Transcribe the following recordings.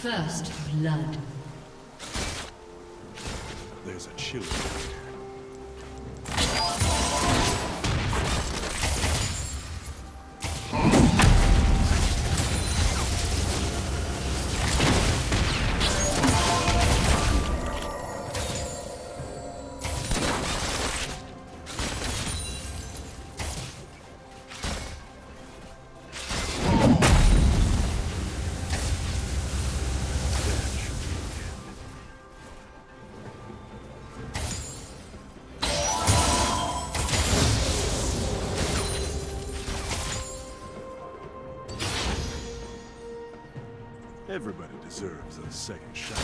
First blood. There's a chill. Everybody deserves a second shot.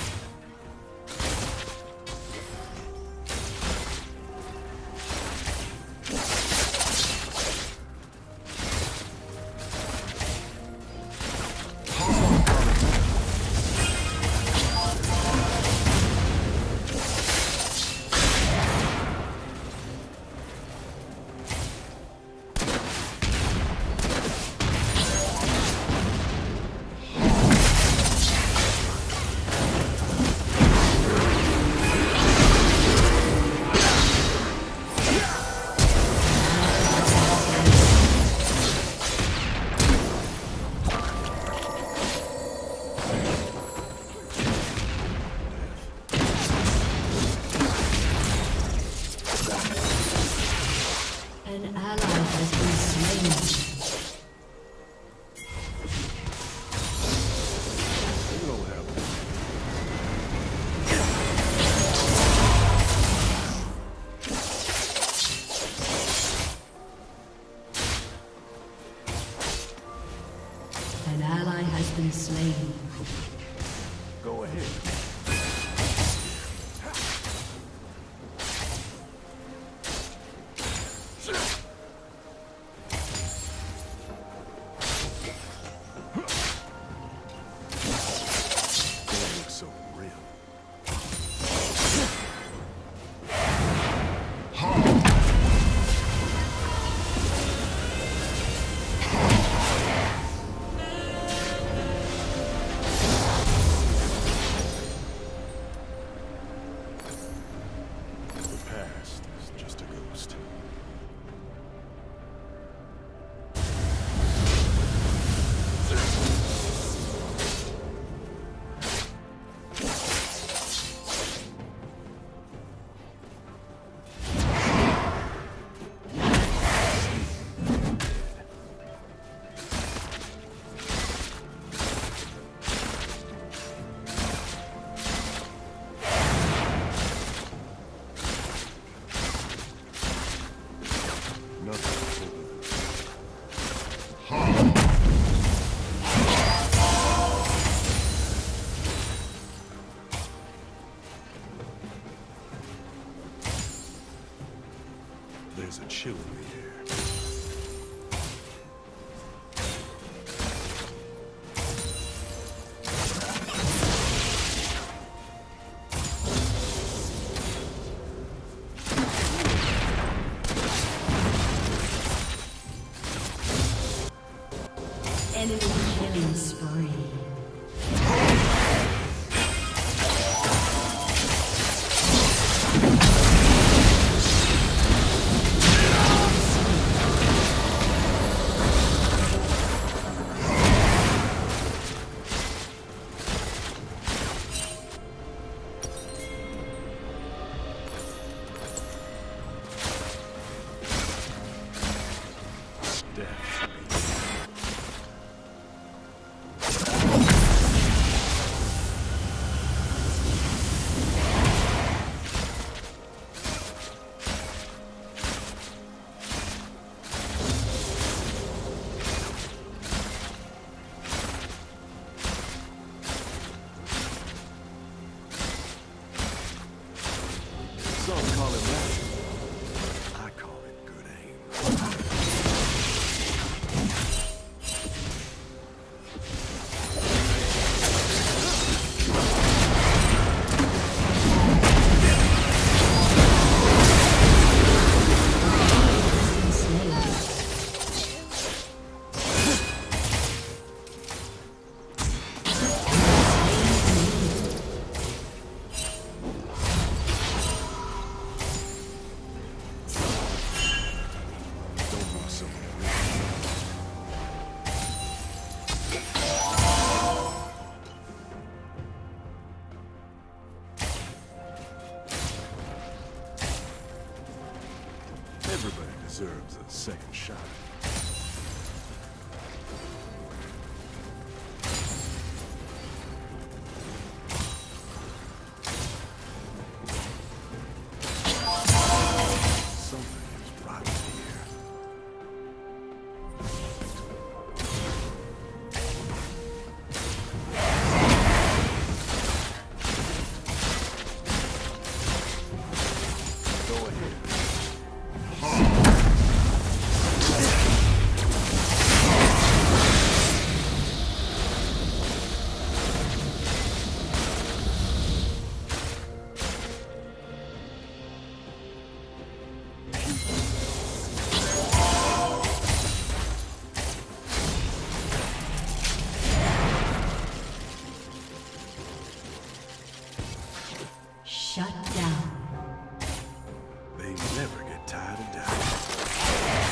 An ally has been slain. Go ahead. There's a chill in the air. Enemy killing spree. Some call it magic. I call it good aim. Everybody deserves a second shot. Something is rotten here. Go ahead. Shut down. They never get tired of dying.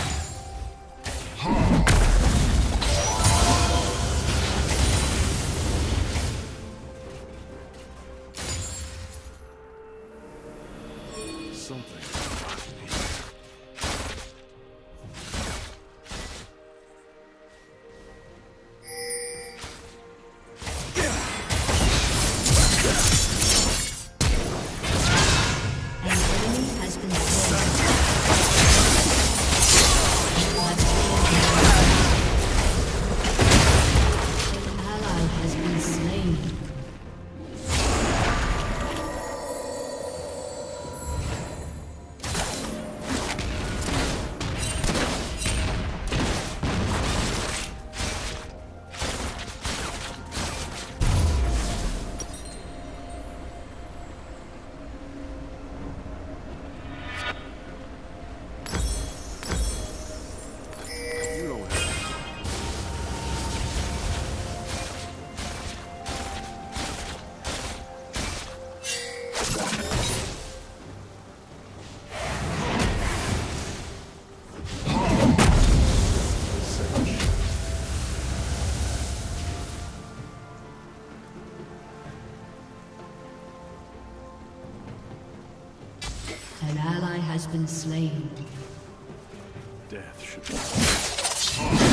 Something is rotten here. An enemy has been slain. An ally has been slain. You don't have a second shot. An ally has been slain. Death should be.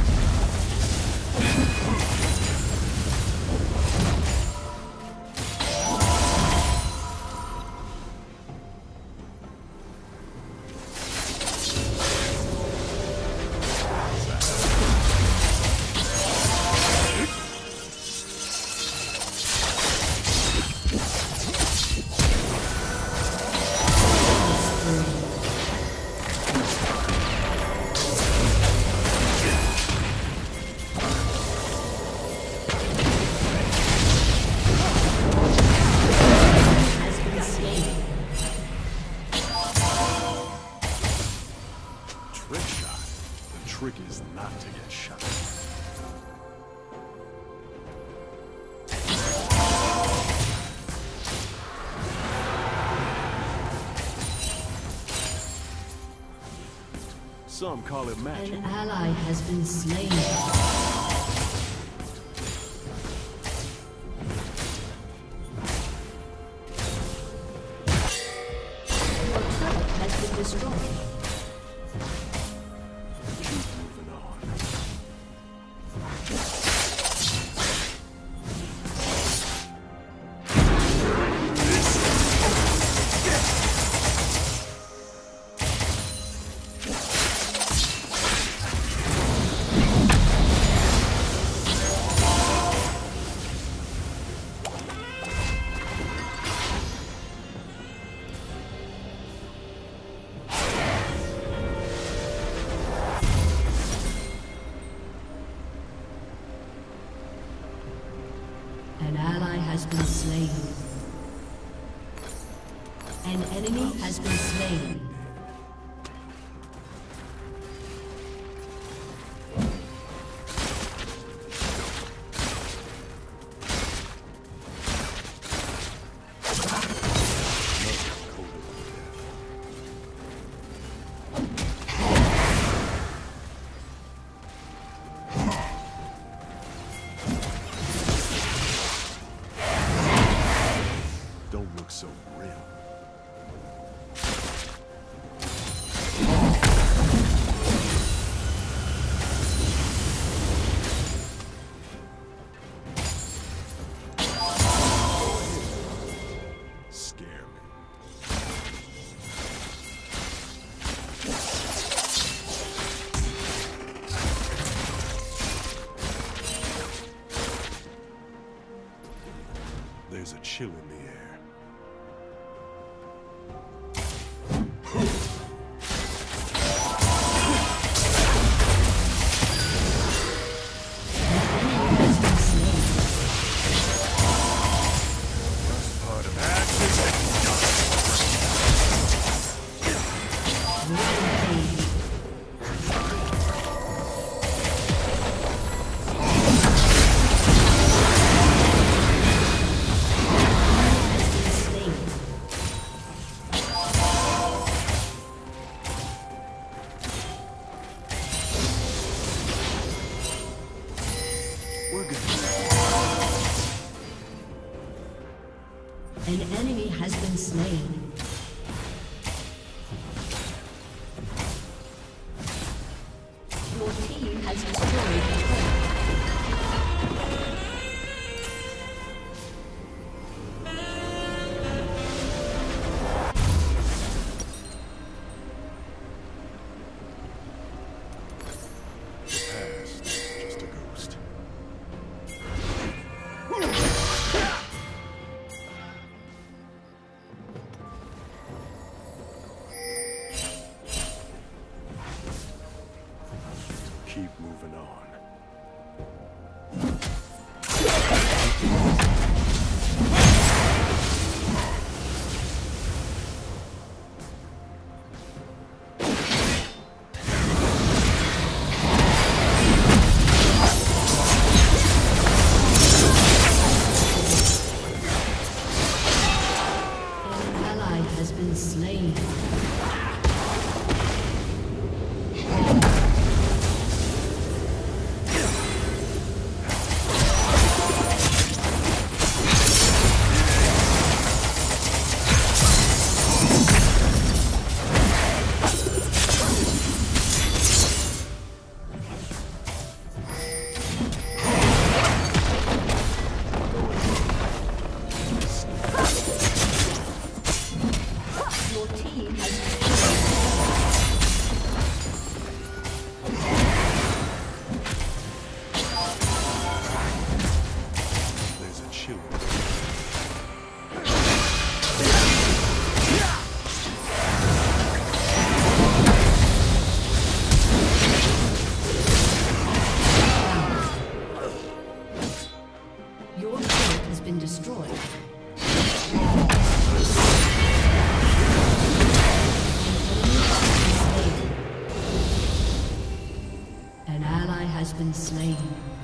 Has been slain. Trick shot. The trick is not to get shot. Some call it magic. An ally has been slain. Your turret has been destroyed. Keep moving on. An ally has been slain. An enemy has been slain. Don't look so grim. chill in the air. An enemy has been slain. Your team has destroyed the turret. Keep moving on. An ally has been slain. Has been slain.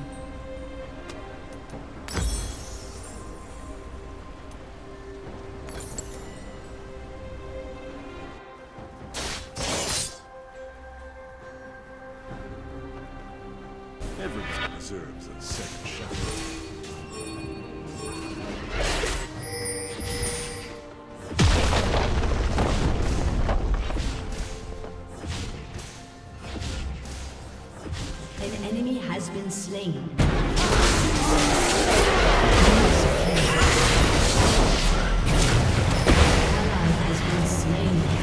Everyone deserves a second shot. An enemy has been slain. Ally has been slain.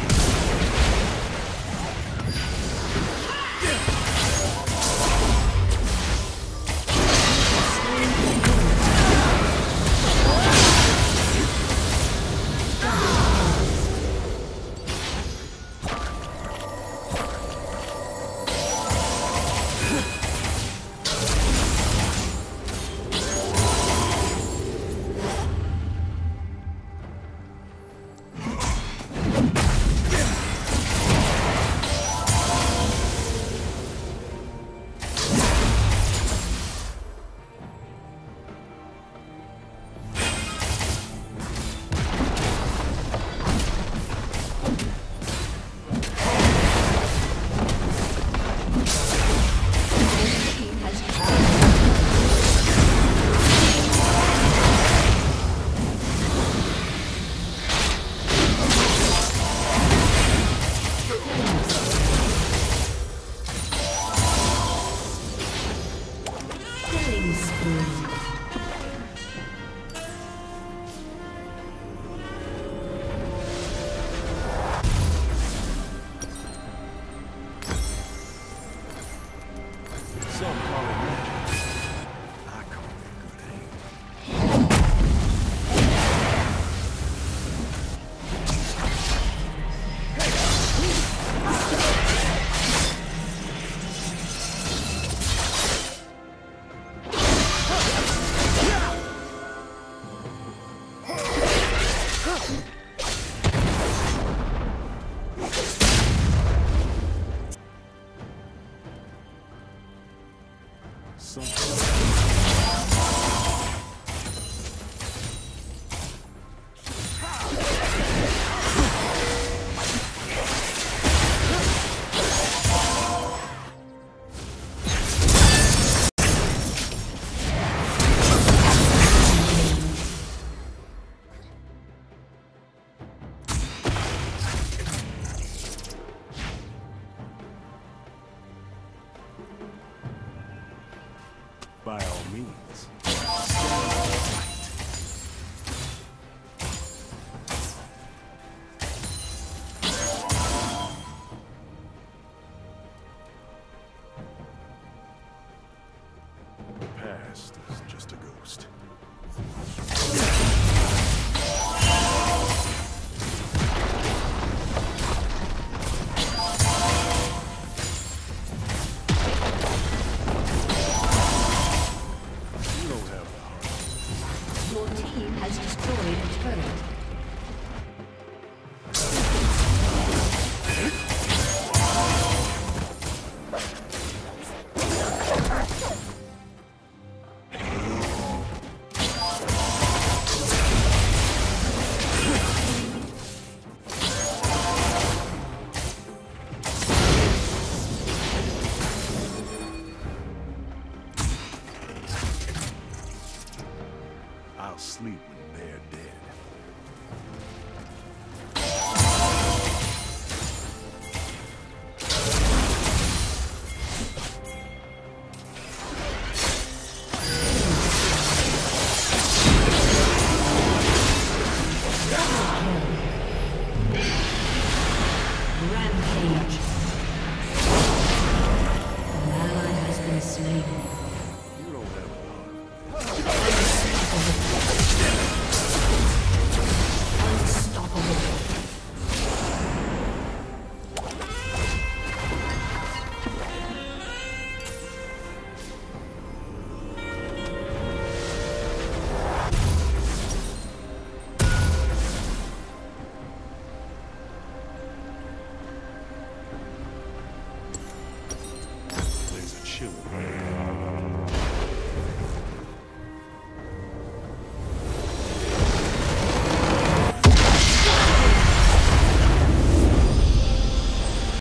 something. By all means. The past is just a ghost. You don't have the heart. Your team has destroyed a turret. I'll sleep when they're dead. Rampage. An ally has been slain. You don't have the heart. Unstoppable. There's a chill around.